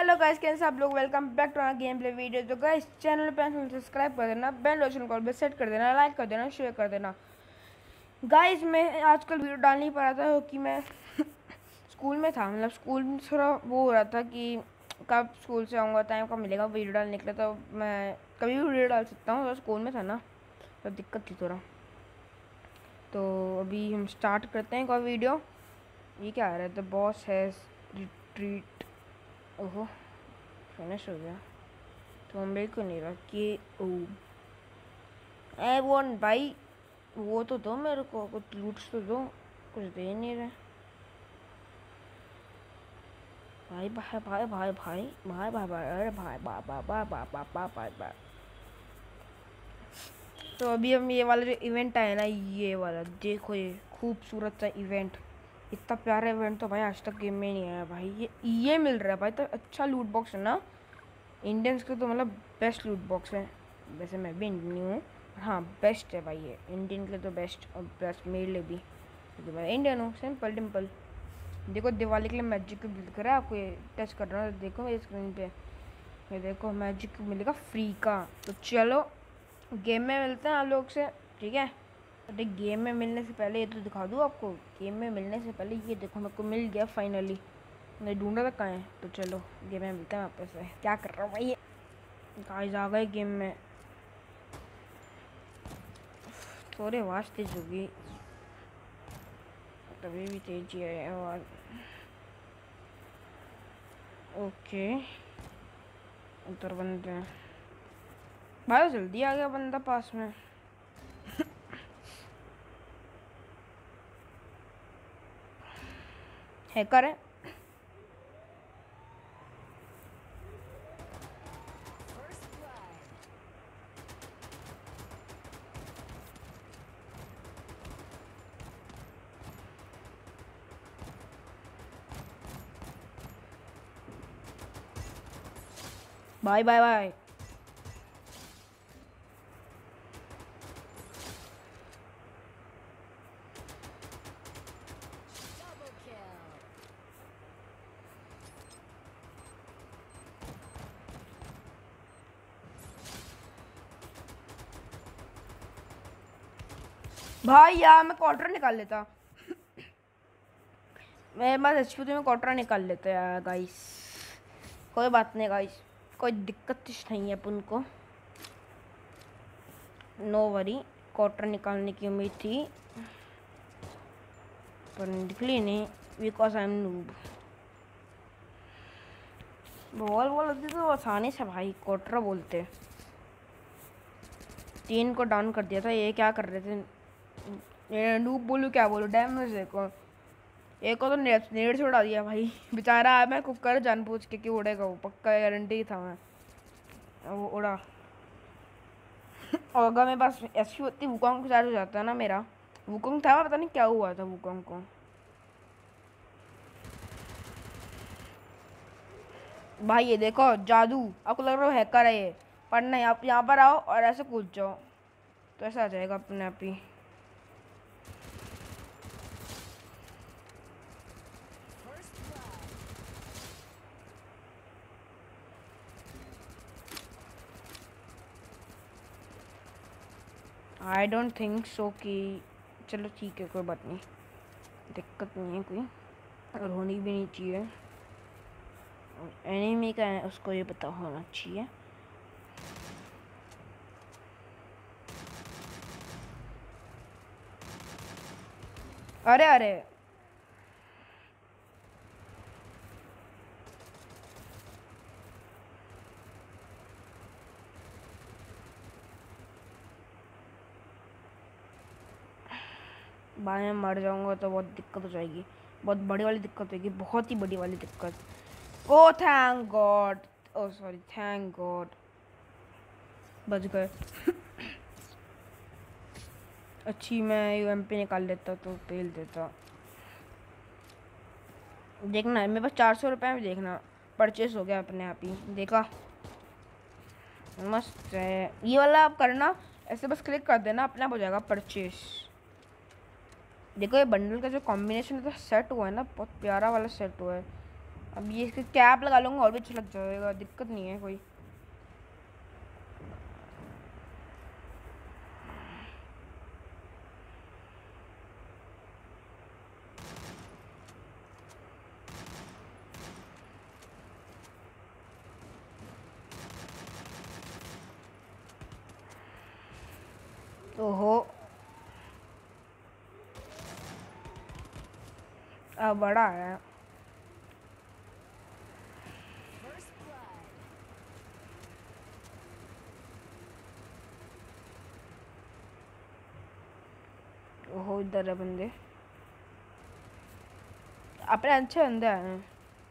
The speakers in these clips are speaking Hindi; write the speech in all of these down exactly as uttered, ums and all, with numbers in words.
हेलो गाइस, कैसे आप लोग। Welcome back to our game play video. तो गाइस चैनल पे सब्सक्राइब कर देना, बेल नोटिफिकेशन कॉल पे सेट कर देना, लाइक कर देना, शेयर कर देना। गाइस मैं आजकल वीडियो डाल नहीं पा रहा था क्योंकि मैं स्कूल में था। मतलब स्कूल में थोड़ा वो हो रहा था कि कब स्कूल से आऊँगा, टाइम कब मिलेगा वीडियो डालने के लिए। तो मैं कभी भी वीडियो डाल सकता हूँ, तो स्कूल में था ना तो दिक्कत थी थोड़ा। तो अभी हम स्टार्ट करते हैं कोई वीडियो। ये क्या आ रहा है? The boss has retreat. ओहो, फिनिश हो गया तो मेरे को नहीं रहा कि ओ ए वो भाई, वो तो दो मेरे को, कुछ लूट्स तो दो, कुछ दे नहीं रहे भाई। भाई भाई भाई भाई भाई भाई भाई अरे भाई भाई भाई भाई भाई भाई भाई भाई भाई। तो अभी हम ये वाला जो इवेंट है ना, ये वाला देखो, ये खूबसूरत सा इवेंट, इतना प्यारा इवेंट तो भाई आज तक गेम में नहीं आया भाई। ये ये मिल रहा है भाई, तो अच्छा लूट बॉक्स है ना इंडियंस के, तो मतलब बेस्ट लूट बॉक्स है। वैसे मैं भी इंडियन हूँ, हाँ बेस्ट है भाई ये इंडियन के लिए तो बेस्ट, और बेस्ट मेरे लिए भी क्योंकि मैं इंडियन हूँ। Simple timple. देखो दिवाली के लिए मैजिक दिख रहा है आपको, ये टच कर रहा हूँ, देखो मेरी स्क्रीन पे ये देखो मैजिक मिलेगा फ्री का। तो चलो गेम में मिलते हैं आप लोग से, ठीक है। तो गेम में मिलने से पहले ये तो दिखा दूँ आपको, गेम में मिलने से पहले ये देखो मेरे को मिल गया फाइनली। मैं ढूंढा था कहाँ है, तो चलो गेम में मिलते हैं वापस से। क्या कर रहा हूँ भाई, गाइस आ गए गेम में। थोड़े आवाज तेज होगी, तभी भी तेज ही है आवाज। ओके उधर बनते हैं भाई, जल्दी आ गया बंदा पास में। हैकर है। Bye bye bye. भाई यार मैं क्वार्टर निकाल लेता, मेरे पास एच पी, तो मैं क्वार्टर निकाल लेता यार गाइस। कोई बात नहीं गाइस, कोई दिक्कत नहीं है अपन को, नो वरी। क्वार्टर निकालने की उम्मीद थी पर निकली नहीं, because I am noob. Ball ball होती तो आसानी से भाई क्वार्टर बोलते। तीन को डाउन कर दिया था, ये क्या कर रहे थे, ये नूब बोलूँ क्या बोलूँ, डैमेज देखो। एक को तो नेट नेट से उड़ा दिया भाई बेचारा। है मैं कुकर जानबूझ के क्यों उड़ेगा, वो पक्का गारंटी था मैं, वो उड़ा। और अगर मेरे पास ऐसी होती वुकोंग चार्ज हो जाता है ना मेरा। वुकोंग था, पता नहीं क्या हुआ था वुकोंग को। भाई ये देखो जादू, आपको लग रहा है हैकर है ये, पर नहीं, आप यहाँ पर आओ और ऐसे कूद जाओ तो ऐसा आ जाएगा अपने आप ही। आई डोंट थिंक सो कि, चलो ठीक है कोई बात नहीं, दिक्कत नहीं है कोई, और होनी भी नहीं चाहिए। एनिमी का है उसको ये पता होना चाहिए। अरे अरे भाई मैं मर जाऊंगा तो बहुत दिक्कत हो जाएगी, बहुत बड़ी वाली दिक्कत होगी, बहुत ही बड़ी वाली दिक्कत। Oh thank god, oh sorry thank god, बच गए। अच्छी मैं यूएमपी निकाल लेता तो पेल देता। देखना है मेरे पास चार सौ रुपये में, देखना परचेस हो गया अपने आप ही, देखा मस्त है। ये वाला आप करना ऐसे, बस क्लिक कर देना अपने आप हो जाएगा परचेस। देखो ये बंडल का जो कॉम्बिनेशन है तो सेट हुआ है ना, बहुत प्यारा वाला सेट हुआ है। अब ये इसकी कैप लगा लूँगा और भी अच्छा लग जाएगा, दिक्कत नहीं है कोई। ओहो, अब बड़ा है। ओहो, इधर है बंदे, अपने अच्छे बंदे आए हैं।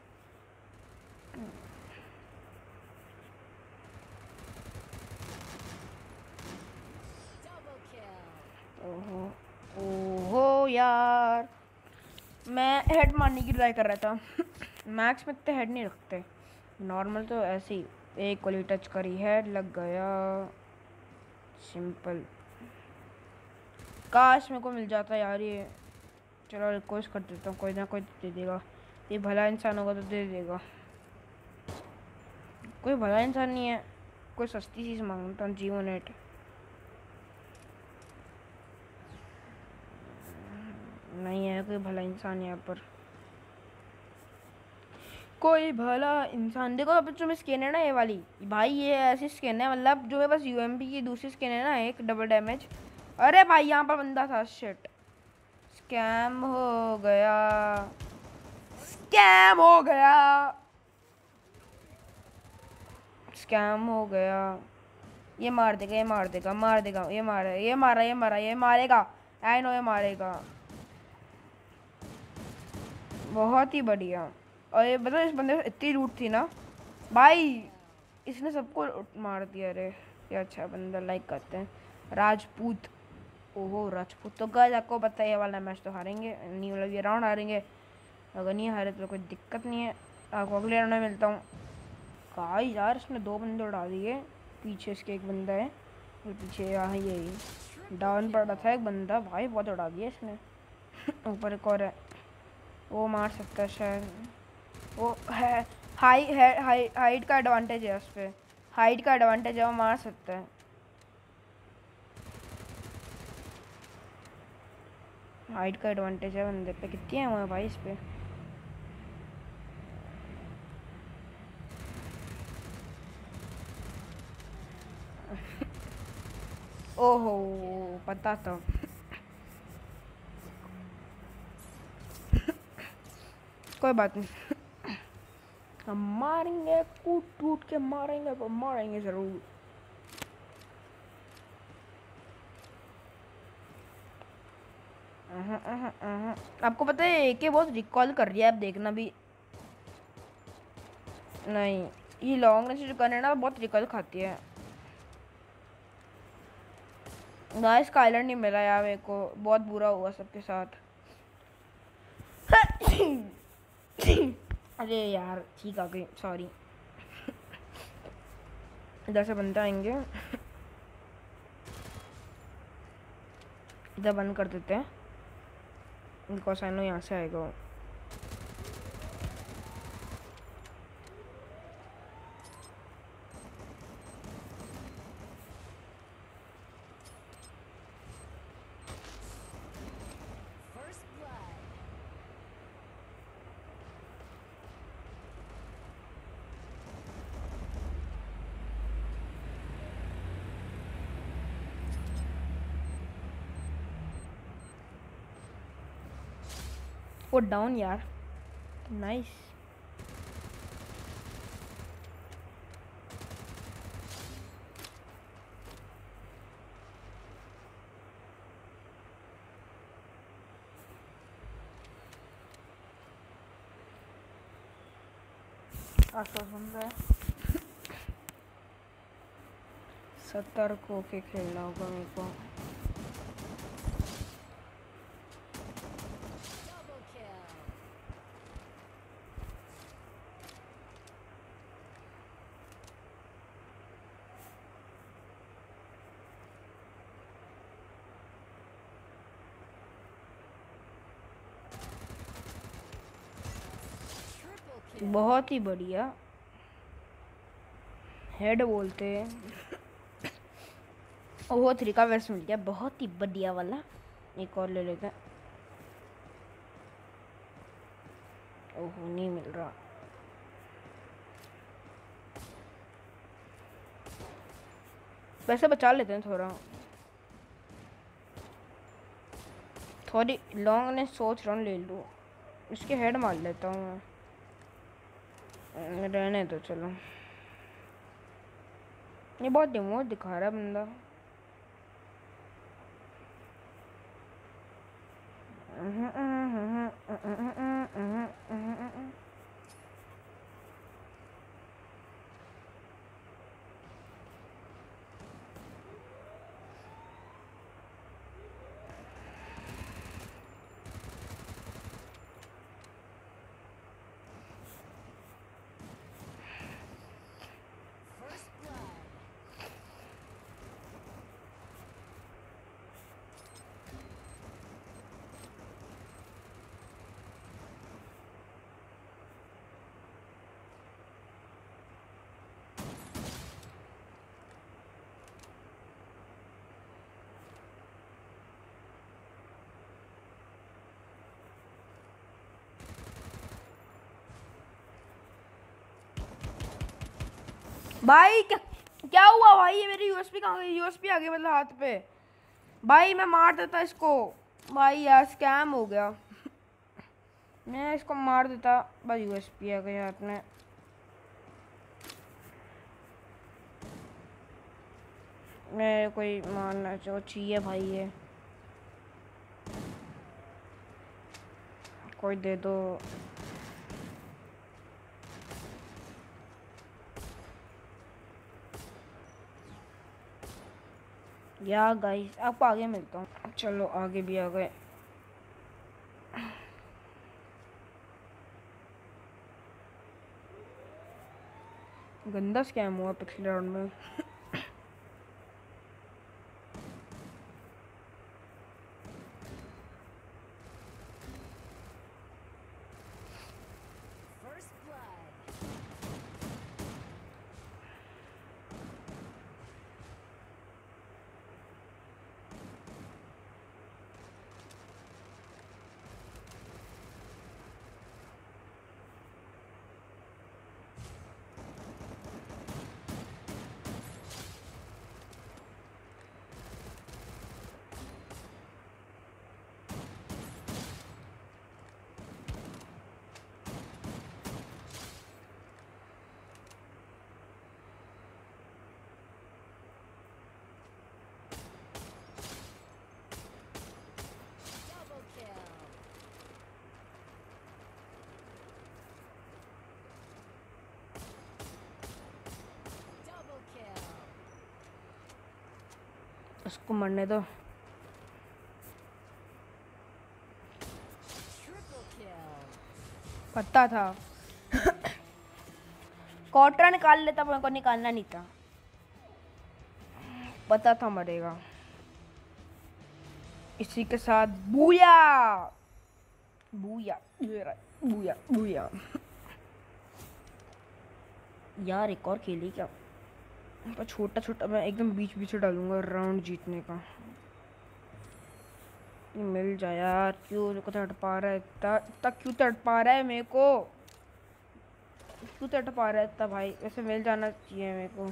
ओहो ओहो यार, मैं हेड मारने की ट्राई कर रहा था। मैक्स में इतने हेड नहीं रखते, नॉर्मल तो ऐसे ही एक गोली टच करी, हेड लग गया, सिंपल। काश मेरे को मिल जाता यार ये। चलो रिक्वेस्ट कर देता हूँ, कोई ना कोई दे देगा, ये भला इंसान होगा तो दे देगा। कोई भला इंसान नहीं है, कोई सस्ती चीज़ मांगता हूँ, जीवन नेट। नहीं है कोई भला इंसान यहाँ पर, कोई भला इंसान। देखो अब जो मैं स्किन है ना ये वाली, भाई ये ऐसी स्किन है, मतलब जो मेरे पास यूएमपी की दूसरी स्किन है ना, एक डबल डैमेज। अरे भाई यहाँ पर बंदा था, शिट, स्कैम हो गया, स्कैम हो गया, स्कैम हो गया। ये मार देगा, ये मार देगा, मार देगा, ये मारा, ये मारा, ये मारा, ये मारेगा, आई नो ये मारेगा। बहुत ही बढ़िया। और ये मतलब इस बंदे से इतनी लूट थी ना भाई, इसने सबको मार दिया। अरे ये अच्छा बंदा, लाइक करते हैं। राजपूत, ओहो राजपूत। तो गाइस आपको पता है ये वाला मैच तो हारेंगे, नहीं मतलब ये राउंड हारेंगे, अगर नहीं हारे तो कोई दिक्कत नहीं है, आपको अगले राउंड में मिलता हूँ। गाइस यार इसने दो बंदे उड़ा दिए, पीछे इसके एक बंदा है, और पीछे यहाँ ये डाउन पड़ा था एक बंदा, भाई बहुत उड़ा दिया इसने। ऊपर एक और है, वो मार सकता है शायद, वो है हाई है, हाई हाइट का एडवांटेज है उस पर, हाइट का एडवांटेज है, वो मार सकता है। हाइट का एडवांटेज है बंदे पे। कितनी है वो है भाई इस पे, ओहो पता था। कोई बात नहीं, हम मारेंगे, कूट टूट के मारेंगे, तो मारेंगे जरूर। अहं, अहं, अहं। आपको पता है एके बहुत रिकॉल कर रही है, आप देखना भी। नहीं, ये लॉन्ग रेंज जो गन है ना बहुत रिकॉल खाती है। गाइस का आइलैंड नहीं मिला यार मेरे को, बहुत बुरा हुआ सबके साथ। अरे यार ठीक आ गई, सॉरी। इधर से बनते आएंगे, इधर बंद कर देते हैं, बिकॉज आई नो यहाँ से आएगा। वो डाउन यार, नाइस। आसपास बन रहा है, सतर्क होके खेलना होगा मेरे को। बहुत ही बढ़िया हेड बोलते हैं। ओहो थ्री का वेस्ट मिल गया, बहुत ही बढ़िया वाला। एक और ले लेते हैं। ओहो नहीं मिल रहा। पैसे बचा लेते हैं थोड़ा, थोड़ी लॉन्ग ने सोच रहा हूँ ले लूँ। इसके हेड मार लेता हूँ मैं, रहने दो चलो। ये बहुत डिमोट दिखा रहा है बंदा। भाई क्या क्या हुआ भाई? ये मेरी यूएसपी कहाँ गई? यूएसपी आ गई मतलब हाथ पे। भाई मैं मार देता इसको। भाई यार स्कैम हो गया। मैं इसको मार देता, बस यूएसपी आ गई हाथ में। मैं कोई मारना चाहिए भाई, ये कोई दे दो। या गाइस आपको आगे मिलता हूँ। चलो आगे भी आ गए। गंदा स्कैम हुआ पिछले राउंड में। उसको मरने दो। पता था कॉटरा निकाल लेता, मेरे को निकालना नहीं था, पता था मरेगा। इसी के साथ बूया बूया बूया बूया। यार एक और खेली क्या? पर छोटा छोटा मैं एकदम बीच बीच से डालूंगा राउंड जीतने का। ये मिल जाए यार। क्यों को तड़ पा रहा है इतना इतना? क्यों तड़ पा रहा है मेरे को? क्यों तड़ पा रहा है इतना भाई? वैसे मिल जाना चाहिए मेरे को।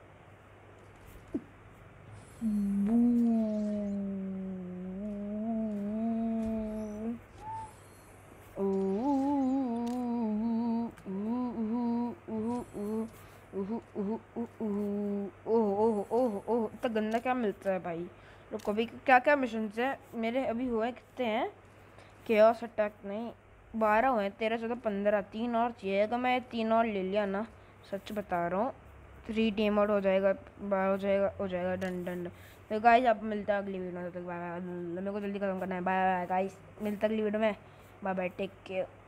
ओह ओह ओह इतना गंदा क्या मिलता है भाई? रुको अभी क्या क्या मिशन है मेरे? अभी हुए कितने हैं? केओस अटैक नहीं, बारह हुए, तेरह चौदह पंद्रह। तीन और चाहिए। अगर मैं तीन और ले लिया ना, सच बता रहा हूँ, थ्री टीम आउट हो जाएगा, बारह हो जाएगा हो जाएगा डन डन। तो गाइस आप मिलता है अगली वीडियो में। तब तक बाय बाय। मेरे को जल्दी खत्म करना है। बाय बाय गाइस, मिलता है अगली वीडियो में। Bye bye, take care.